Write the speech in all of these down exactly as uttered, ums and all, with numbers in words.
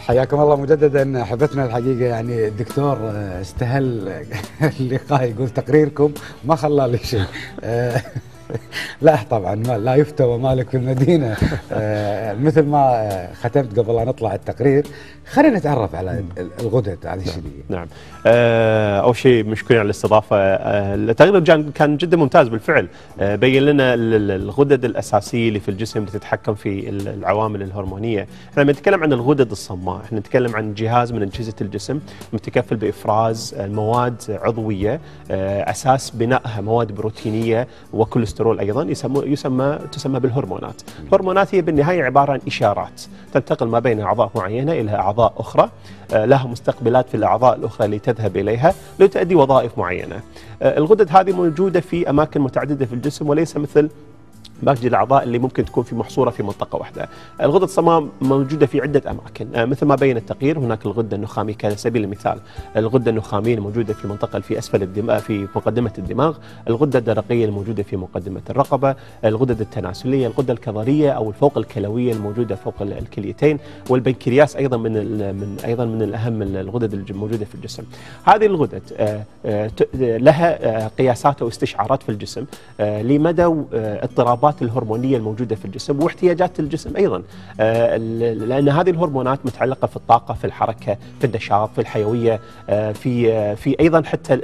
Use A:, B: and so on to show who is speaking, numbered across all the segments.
A: حياكم الله مجددا احبتنا. الحقيقه يعني الدكتور استهل اللقاء، يقول تقريركم ما خلى لي شيء. لا طبعا ما لا يفتى ومالك في المدينه. مثل ما ختمت قبل ان نطلع التقرير، خلينا نتعرف على الغدد هذه الشديده.
B: نعم. آه اول شيء مشكورين على الاستضافه. آه التقرير كان جدا ممتاز بالفعل. آه بين لنا الغدد الاساسيه اللي في الجسم اللي تتحكم في العوامل الهرمونيه. احنا لما نتكلم عن الغدد الصماء، احنا نتكلم عن جهاز من اجهزه الجسم متكفل بافراز المواد عضويه، آه اساس بنائها مواد بروتينيه وكوليسترول ايضا، يسمى يسمى تسمى بالهرمونات. الهرمونات هي بالنهايه عباره عن اشارات تنتقل ما بين اعضاء معينه الى اعضاء اخرى، لها مستقبلات في الاعضاء الاخرى اللي تذهب اليها لتؤدي وظائف معينه. الغدد هذه موجوده في اماكن متعدده في الجسم، وليس مثل باقي الاعضاء اللي ممكن تكون في محصوره في منطقه واحده. الغدد الصماء موجوده في عده اماكن مثل ما بين التقرير. هناك الغده النخاميه على سبيل المثال، الغده النخاميه الموجوده في المنطقه اللي في اسفل الدماغ في مقدمه الدماغ، الغده الدرقيه الموجوده في مقدمه الرقبه، الغدد التناسليه، الغده الكظريه او الفوق الكلويه الموجوده فوق الكليتين، والبنكرياس ايضا من من ايضا من الاهم الغدد الموجوده في الجسم. هذه الغدد لها قياسات واستشعارات في الجسم لمدى اضطرابات الهرمونيه الموجوده في الجسم واحتياجات الجسم ايضا، لان هذه الهرمونات متعلقه في الطاقه، في الحركه، في النشاط، في الحيويه، في في ايضا حتى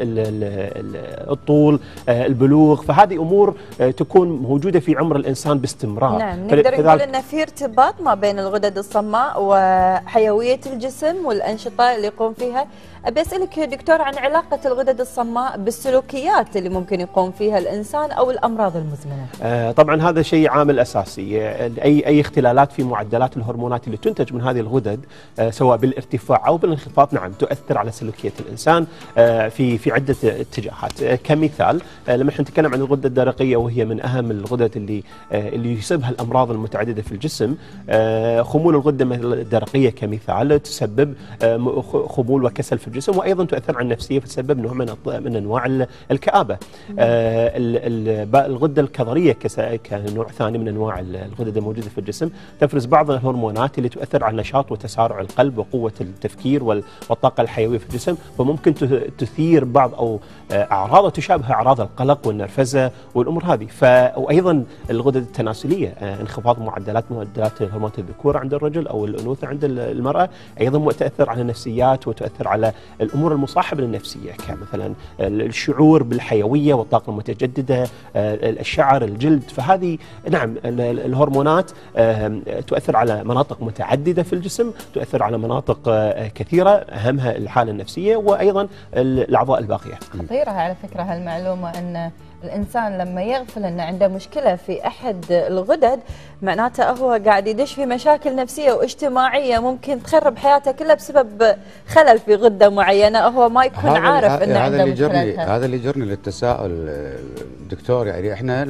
B: الطول، البلوغ. فهذه امور تكون موجوده في عمر الانسان باستمرار.
C: نعم، نقدر نقول ان في ارتباط ما بين الغدد الصماء وحيويه الجسم والانشطه اللي يقوم فيها. ابي اسالك يا دكتور عن علاقه الغدد الصماء بالسلوكيات اللي ممكن يقوم فيها الانسان او الامراض المزمنه.
B: آه طبعا هذا شيء عامل اساسي. اي اي اختلالات في معدلات الهرمونات اللي تنتج من هذه الغدد، آه سواء بالارتفاع او بالانخفاض، نعم تؤثر على سلوكيه الانسان آه في في عده اتجاهات. آه كمثال، آه لما احنا نتكلم عن الغده الدرقيه، وهي من اهم الغدد اللي آه اللي يصيبها الامراض المتعدده في الجسم. آه خمول الغده الدرقيه كمثال تسبب آه خمول وكسل في الجسم، وايضا تؤثر على النفسيه فتسبب نوع من من انواع الكآبه. آه الغده الكظريه كنوع ثاني من انواع الغدد الموجوده في الجسم، تفرز بعض الهرمونات اللي تؤثر على نشاط وتسارع القلب وقوه التفكير والطاقه الحيويه في الجسم، فممكن تثير بعض او اعراض تشابه اعراض القلق والنرفزه والامور هذه. ف وايضا الغدد التناسليه، انخفاض معدلات معدلات هرمونات الذكوره عند الرجل او الانوثه عند المراه، ايضا تؤثر على النفسيات وتؤثر على الامور المصاحبه للنفسيه، كمثلا الشعور بالحيويه والطاقه المتجدده، الشعر، الجلد. فهذه نعم الهرمونات تؤثر على مناطق متعدده في الجسم، تؤثر على مناطق كثيره، اهمها الحاله النفسيه وايضا الاعضاء الباقيه.
C: خطيره على فكره هالمعلومه، ان الانسان لما يغفل ان عنده مشكله في احد الغدد، معناته هو قاعد يدش في مشاكل نفسيه واجتماعيه ممكن تخرب حياته كلها بسبب خلل في غده معينه، هو ما يكون عارف انه عنده مشكله.
A: هذا اللي جرني للتساؤل دكتور. يعني احنا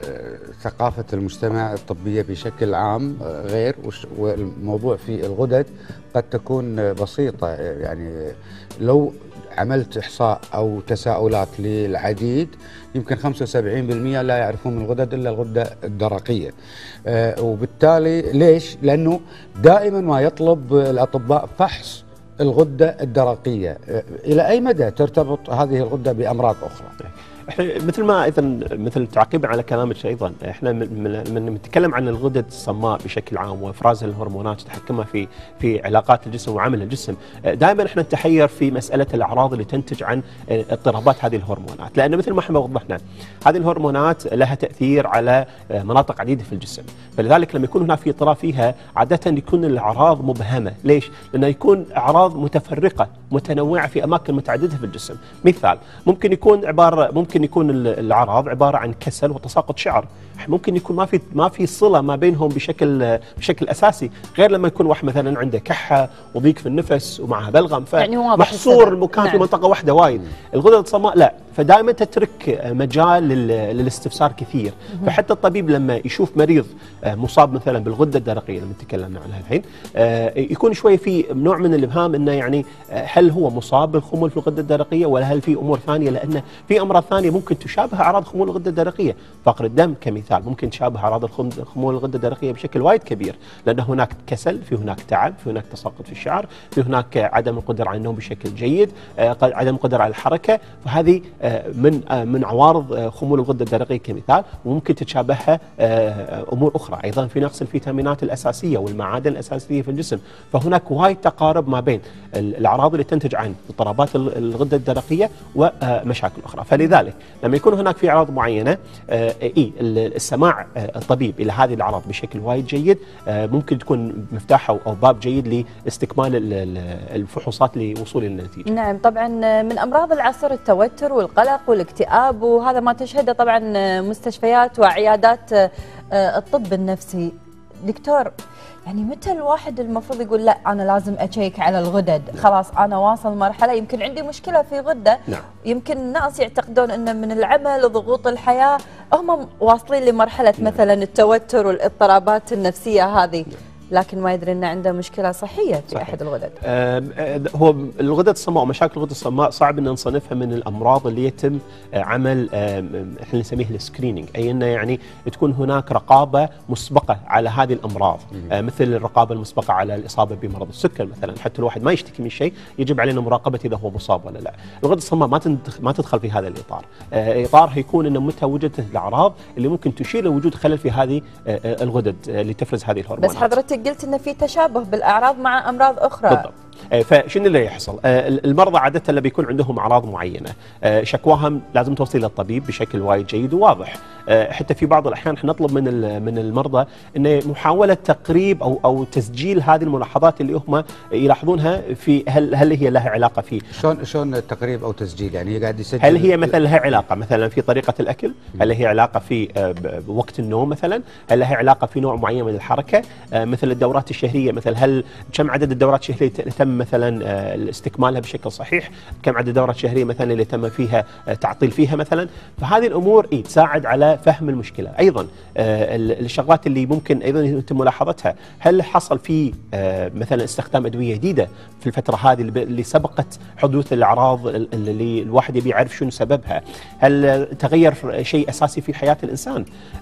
A: ثقافه المجتمع الطبيه بشكل عام غير، والموضوع في الغدد قد تكون بسيطه. يعني لو عملت إحصاء أو تساؤلات للعديد، يمكن خمسة وسبعين بالمئة لا يعرفون من الغدد إلا الغدة الدرقية. آه وبالتالي ليش؟ لأنه دائما ما يطلب الأطباء فحص الغدة الدرقية. آه إلى أي مدى ترتبط هذه الغدة بأمراض أخرى؟
B: احنا مثل ما اذا مثل تعقيبا على كلامك ايضا، احنا من نتكلم عن الغدد الصماء بشكل عام وافراز الهرمونات وتحكمها في في علاقات الجسم وعمل الجسم، دائما احنا نتحير في مساله الاعراض اللي تنتج عن اضطرابات هذه الهرمونات، لان مثل ما احنا وضحنا هذه الهرمونات لها تاثير على مناطق عديده في الجسم، فلذلك لما يكون هناك في اضطراب فيها عاده يكون الاعراض مبهمه. ليش؟ لانه يكون اعراض متفرقه متنوعه في اماكن متعدده في الجسم. مثال، ممكن يكون عباره ممكن ممكن يكون الاعراض عباره عن كسل وتساقط شعر، ممكن يكون ما في ما في صله ما بينهم بشكل بشكل اساسي، غير لما يكون واحد مثلا عنده كحه وضيق في النفس ومعها بلغم، فمحصور المكان نعم. في منطقه واحده وايد. الغدد الصماء لا، فدائما تترك مجال للاستفسار كثير. فحتى الطبيب لما يشوف مريض مصاب مثلا بالغده الدرقيه اللي تكلمنا عنها الحين، يكون شوي في نوع من الابهام انه يعني هل هو مصاب بالخمول في الغده الدرقيه ولا هل في امور ثانيه، لان في امراض ثانيه ممكن تشابه اعراض خمول الغده الدرقيه. فقر الدم كمثال كمثال ممكن تشابه اعراض خمول الغده الدرقيه بشكل وايد كبير، لان هناك كسل، في هناك تعب، في هناك تساقط في الشعر، في هناك عدم القدره على النوم بشكل جيد، عدم القدره على الحركه، فهذه من من عوارض خمول الغده الدرقيه كمثال، وممكن تتشابهها امور اخرى. ايضا في نقص الفيتامينات الاساسيه والمعادن الاساسيه في الجسم، فهناك وايد تقارب ما بين الاعراض اللي تنتج عن اضطرابات الغده الدرقيه ومشاكل اخرى. فلذلك لما يكون هناك في اعراض معينه اي السماع الطبيب الى هذه الاعراض بشكل وايد جيد ممكن تكون مفتاح او باب جيد لاستكمال الفحوصات لوصول للنتيجه.
C: نعم، طبعا من امراض العصر التوتر والقلق والاكتئاب، وهذا ما تشهده طبعا مستشفيات وعيادات الطب النفسي. دكتور، يعني متى الواحد المفروض يقول لا انا لازم اشيك على الغدد؟ نعم. خلاص انا واصل مرحله يمكن عندي مشكله في غده. نعم. يمكن الناس يعتقدون ان من العمل وضغوط الحياه هم واصلين لمرحله نعم. مثلا التوتر والاضطرابات النفسيه هذه. نعم. لكن ما يدري انه عنده مشكله صحيه في صحيح. احد الغدد.
B: هو الغدد الصماء ومشاكل الغدد الصماء صعب ان نصنفها من الامراض اللي يتم عمل احنا نسميه السكرينينج، اي انه يعني تكون هناك رقابه مسبقه على هذه الامراض، مثل الرقابه المسبقه على الاصابه بمرض السكر مثلا، حتى الواحد ما يشتكي من شيء يجب علينا مراقبه اذا هو مصاب ولا لا. الغدد الصماء ما ما تدخل في هذا الاطار، اطار يكون انه متى وجدت الاعراض اللي ممكن تشير لوجود خلل في هذه الغدد اللي تفرز هذه الهرمونات.
C: بس حضرتك قلت ان في تشابه بالاعراض مع امراض اخرى.
B: بالضبط. فشنو اللي يحصل؟ المرضى عاده اللي بيكون عندهم اعراض معينه شكواهم لازم توصل للطبيب بشكل وايد جيد وواضح. حتى في بعض الاحيان احنا نطلب من من المرضى انه محاوله تقريب او او تسجيل هذه الملاحظات اللي هم يلاحظونها في هل هل هي لها علاقه في
A: شلون شلون التقريب او تسجيل؟ يعني هي قاعد يسجل
B: هل هي مثلا لها علاقه مثلا في طريقه الاكل؟ هل لها علاقه في وقت النوم مثلا؟ هل لها علاقه في نوع معين من الحركه؟ مثل الدورات الشهريه، مثل هل كم عدد الدورات الشهريه تم مثلا استكمالها بشكل صحيح؟ كم عدد الدورات الشهريه مثلا اللي تم فيها تعطيل فيها مثلا؟ فهذه الامور إيه تساعد على فهم المشكله. ايضا الشغلات اللي ممكن ايضا يتم ملاحظتها، هل حصل في مثلا استخدام ادويه جديده في الفتره هذه اللي سبقت حدوث الاعراض اللي الواحد يبي يعرف شنو سببها؟ هل تغير شيء اساسي في حياه الانسان؟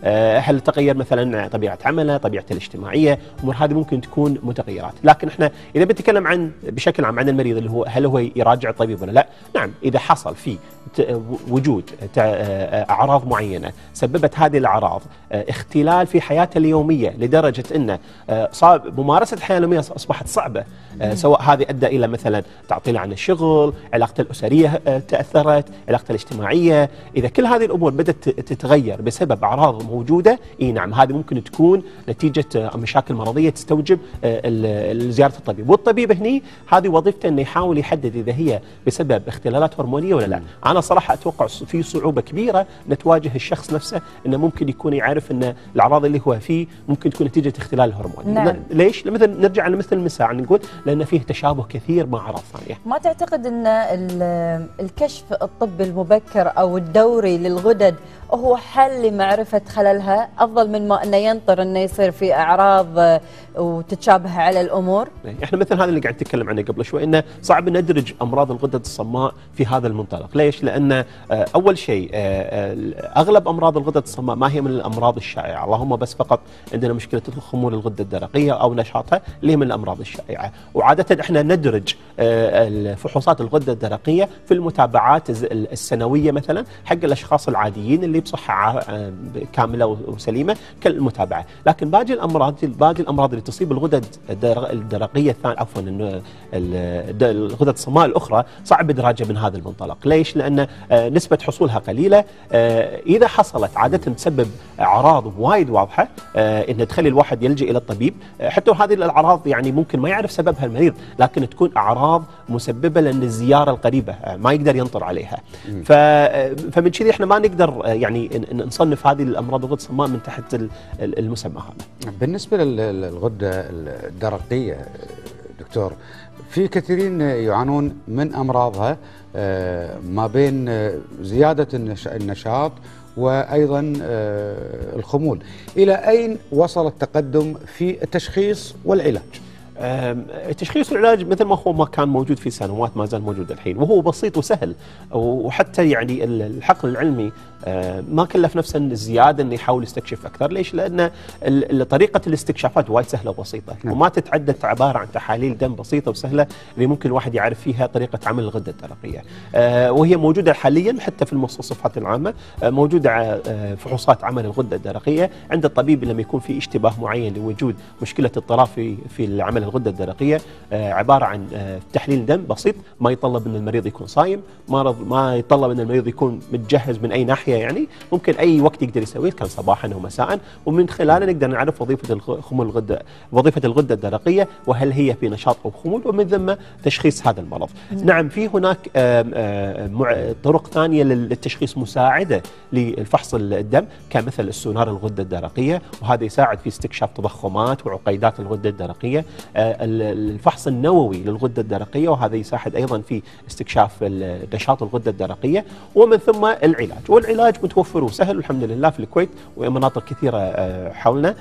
B: هل تغير مثلا طبيعه عمله، طبيعته الاجتماعيه؟ الامور هذه ممكن تكون متغيرات. لكن احنا اذا بنتكلم عن بشكل عام عن المريض اللي هو هل هو يراجع الطبيب ولا لا؟ نعم، اذا حصل في وجود اعراض معينه سببت هذه الاعراض اختلال في حياته اليوميه لدرجه انه صار ممارسه الحياه اليوميه اصبحت صعبه، سواء هذه ادى الى مثلا تعطيل عن الشغل، علاقته الاسريه تاثرت، علاقته الاجتماعيه، اذا كل هذه الامور بدات تتغير بسبب اعراض موجوده، اي نعم هذه ممكن تكون نتيجه مشاكل مرضيه تستوجب زياره الطبيب. والطبيب هني هذه وظيفته انه يحاول يحدد اذا هي بسبب اختلالات هرمونيه ولا لا. انا صراحه اتوقع في صعوبه كبيره نتواجه الشخص نفسه انه ممكن يكون يعرف ان الاعراض اللي هو فيه ممكن تكون نتيجه اختلال هرموني.
C: نعم.
B: ليش؟ مثل نرجع لمثل المساع نقول لان فيه تشابه كثير مع اعراض ثانيه.
C: ما تعتقد ان الكشف الطبي المبكر او الدوري للغدد هو حل لمعرفه خللها افضل من ما انه ينطر انه يصير في اعراض وتتشابه على الامور؟
B: احنا مثل هذا اللي قاعد نتكلم عنه قبل شوي، انه صعب ندرج امراض الغدد الصماء في هذا المنطلق. ليش؟ لان اول شيء اغلب امراض الغدد الصماء ما هي من الامراض الشائعه، اللهم بس فقط عندنا مشكله خمول الغده الدرقيه او نشاطها اللي هي من الامراض الشائعه، وعاده احنا ندرج فحوصات الغده الدرقيه في المتابعات السنويه مثلا حق الاشخاص العاديين اللي بصحه كامله وسليمه كالمتابعه، لكن باقي الامراض باقي الامراض اللي تصيب الغدد الدرقيه الثانيه عفوا الغدد الصماء الاخرى صعب ادراجها من هذا المنطلق. ليش؟ لان نسبه حصولها قليله، اذا حصلت عاده تسبب اعراض وايد واضحه ان تخلي الواحد يلجئ الى الطبيب، حتى هذه الاعراض يعني ممكن ما يعرف سببها المريض، لكن تكون اعراض مسببه لان الزياره القريبه ما يقدر ينطر عليها. فمن كذي احنا ما نقدر يعني نصنف هذه الامراض الغدد الصماء من تحت المسمى هذا.
A: بالنسبه للغده الدرقيه دكتور، في كثيرين يعانون من امراضها ما بين زياده النشاط وايضا الخمول، الى اين وصل التقدم في التشخيص والعلاج؟
B: التشخيص والعلاج مثل ما هو ما كان موجود في سنوات ما زال موجود الحين، وهو بسيط وسهل، وحتى يعني الحقل العلمي ما كلف نفسه الزياده انه يحاول يستكشف اكثر. ليش؟ لان طريقه الاستكشافات وايد سهله وبسيطه، وما تتعدى، عباره عن تحاليل دم بسيطه وسهله اللي ممكن الواحد يعرف فيها طريقه عمل الغده الدرقيه، وهي موجوده حاليا حتى في المستوصفات العامه، موجوده فحوصات عمل الغده الدرقيه عند الطبيب لما يكون في اشتباه معين لوجود مشكله اضطراب في في عمل الغده الدرقيه، عباره عن تحليل دم بسيط، ما يطلب ان المريض يكون صايم، ما ما يطلب ان المريض يكون متجهز من اي ناحيه، يعني ممكن اي وقت يقدر يسويه، كان صباحا او مساء، ومن خلاله نقدر نعرف وظيفه خمول الغده وظيفه الغده الدرقيه، وهل هي في نشاط او خمول، ومن ثم تشخيص هذا المرض. مم. نعم، في هناك طرق ثانيه للتشخيص مساعده للفحص الدم، كمثل السونار الغده الدرقيه، وهذا يساعد في استكشاف تضخمات وعقيدات الغده الدرقيه، الفحص النووي للغده الدرقيه، وهذا يساعد ايضا في استكشاف نشاط الغده الدرقيه، ومن ثم العلاج. والعلاج متوفر وسهل والحمد لله في الكويت ومناطق كثيره حولنا،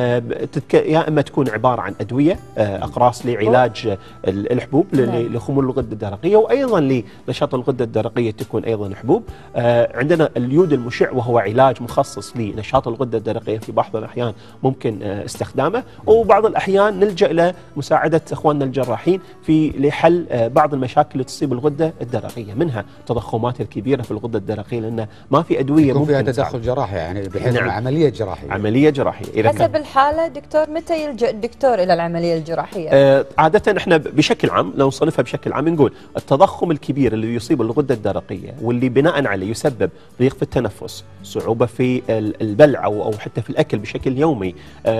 B: يا اما تكون عباره عن ادويه اقراص لعلاج الحبوب لخمول الغده الدرقيه، وايضا لنشاط الغده الدرقيه تكون ايضا حبوب. عندنا اليود المشع وهو علاج مخصص لنشاط الغده الدرقيه، في بعض الاحيان ممكن استخدامه، وبعض الاحيان نلجا الى مساعده اخواننا الجراحين في لحل بعض المشاكل اللي تصيب الغده الدرقيه، منها التضخمات الكبيره في الغده الدرقيه، لان ما في ادويه
A: يكون فيها تدخل جراحي، يعني بحيث نعم. عمليه جراحيه
B: عمليه جراحيه إذا
C: حسب الحاله. دكتور، متى يلجأ الدكتور الى العمليه الجراحيه؟
B: آه عاده احنا بشكل عام لو نصنفها بشكل عام نقول التضخم الكبير اللي يصيب الغده الدرقيه واللي بناء عليه يسبب ضيق في التنفس، صعوبه في البلع او او حتى في الاكل بشكل يومي،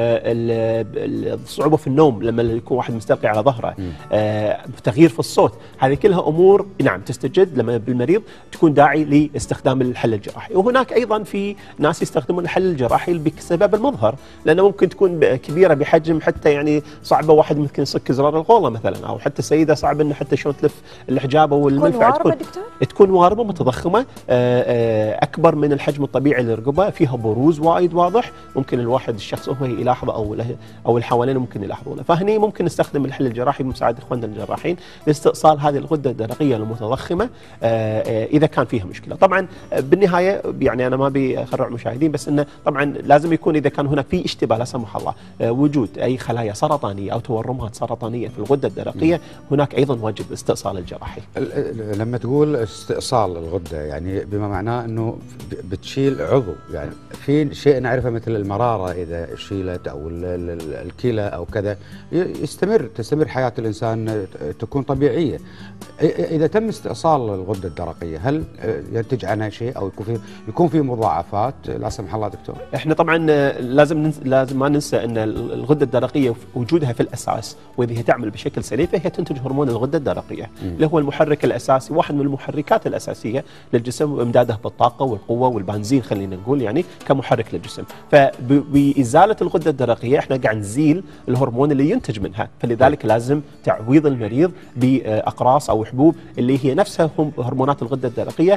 B: آه صعوبه في النوم لما يكون واحد مستلقي على ظهره، آه تغيير في الصوت، هذه كلها امور نعم تستجد لما بالمريض تكون داعي لاستخدام الحل الجراحي. وهناك ايضا في ناس يستخدمون الحل الجراحي بسبب المظهر، لانه ممكن تكون كبيره بحجم حتى يعني صعبه واحد ممكن يصك زرار الغوله مثلا، او حتى سيده صعب انه حتى شلون تلف الحجابه والمنفعه،
C: تكون
B: تكون, تكون وارمه متضخمه اكبر من الحجم الطبيعي للرقبه، فيها بروز وايد واضح، ممكن الواحد الشخص هو يلاحظه او او اللي حوالينه ممكن يلاحظونه. فهني ممكن نستخدم الحل الجراحي بمساعده اخواننا الجراحين لاستئصال هذه الغده الدرقيه المتضخمه اذا كان فيها مشكله. طبعا بالنهايه يعني انا ما ابي اخرع المشاهدين، بس انه طبعا لازم يكون اذا كان هناك في اشتباه لا سمح الله وجود اي خلايا سرطانيه او تورمات سرطانيه في الغده الدرقيه، هناك ايضا واجب استئصال الجراحي.
A: لما تقول استئصال الغده يعني بما معناه انه بتشيل عضو، يعني في شيء نعرفه مثل المراره اذا شيلت او الكلى او كذا يستمر تستمر حياه الانسان تكون طبيعيه. اذا تم استئصال الغده الدرقيه هل ينتج عنها شيء او يكون في يكون في مضاعفات لا سمح الله دكتور؟
B: احنا طبعا لازم ننس... لازم ما ننسى ان الغده الدرقيه وجودها في الاساس واذا هي تعمل بشكل سليم فهي تنتج هرمون الغده الدرقيه اللي هو المحرك الاساسي، واحد من المحركات الاساسيه للجسم وامداده بالطاقه والقوه والبنزين خلينا نقول يعني كمحرك للجسم. فبازاله الغده الدرقيه احنا قاعد نزيل الهرمون اللي ينتج منها، فلذلك لازم تعويض المريض باقراص او حبوب اللي هي نفسها هم هرمونات الغده الدرقيه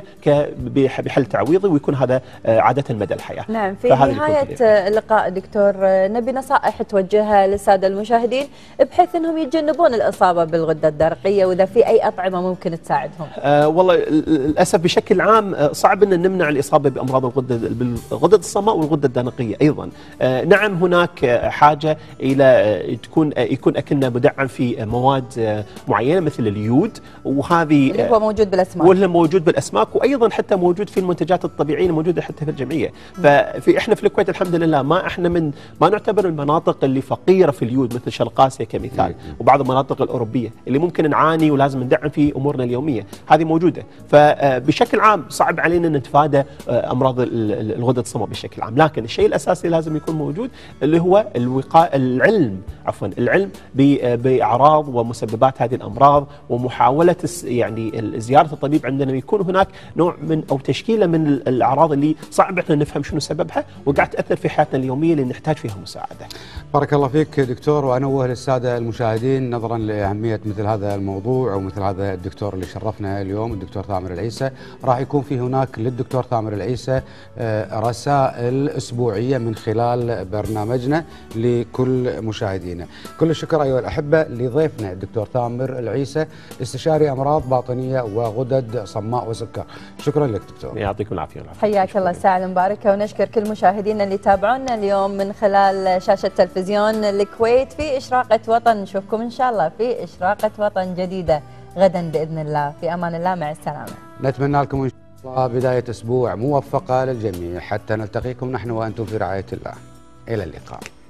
B: بحل تعويضي، ويكون هذا عاده مدى الحياه.
C: نعم، في نهايه اللقاء دكتور نبي نصائح توجهها للساده المشاهدين بحيث انهم يتجنبون الاصابه بالغده الدرقيه، واذا في اي اطعمه ممكن تساعدهم.
B: آه والله للاسف بشكل عام صعب ان نمنع الاصابه بامراض الغده بالغده الصماء والغده الدرقيه ايضا. آه نعم هناك حاجه الى تكون يكون اكلنا مدعم في مواد معينه مثل اليود، وهذه
C: اللي هو موجود بالاسماك
B: واللي موجود بالاسماك، وايضا حتى موجود في المنتجات الطبيعيه الموجوده حتى في الجمعيه. ففي احنا في الكويت الحمد لله ما احنا من ما نعتبر المناطق اللي فقيره في اليود مثل شرق اسيا كمثال، وبعض المناطق الاوروبيه اللي ممكن نعاني ولازم ندعم في امورنا اليوميه، هذه موجوده. فبشكل عام صعب علينا ان نتفادى امراض الغده الصماء بشكل عام، لكن الشيء الاساسي لازم يكون موجود اللي هو الوقايه، العلم عفوا العلم باعراض ومسببات هذه الامراض، ومحاوله يعني زياره الطبيب عندنا يكون هناك نوع من او تشكيله من الاعراض اللي صعب احنا نفهم شنو سببها وقاعد تاثر في حياتنا اليوميه اللي نحتاج فيها مساعده.
A: بارك الله فيك دكتور، وأنوه للسادة المشاهدين نظرا لأهمية مثل هذا الموضوع ومثل هذا الدكتور اللي شرفنا اليوم الدكتور ثامر العيسى، راح يكون في هناك للدكتور ثامر العيسى رسائل أسبوعية من خلال برنامجنا لكل مشاهدينا. كل الشكر أيها الأحبة لضيفنا الدكتور ثامر العيسى، استشاري أمراض باطنية وغدد صماء وسكر. شكرا لك دكتور.
B: يعطيكم العافية.
C: حياك الله، الساعة المباركة، ونشكر كل مشاهدينا اللي تابعونا اليوم من خلال شاشة تلفزيون الكويت في إشراقة وطن. نشوفكم إن شاء الله في إشراقة وطن جديدة غدا بإذن الله. في أمان الله، مع السلامة.
A: نتمنى لكم إن شاء الله بداية أسبوع موفقة للجميع حتى نلتقيكم نحن وأنتم في رعاية الله. إلى اللقاء.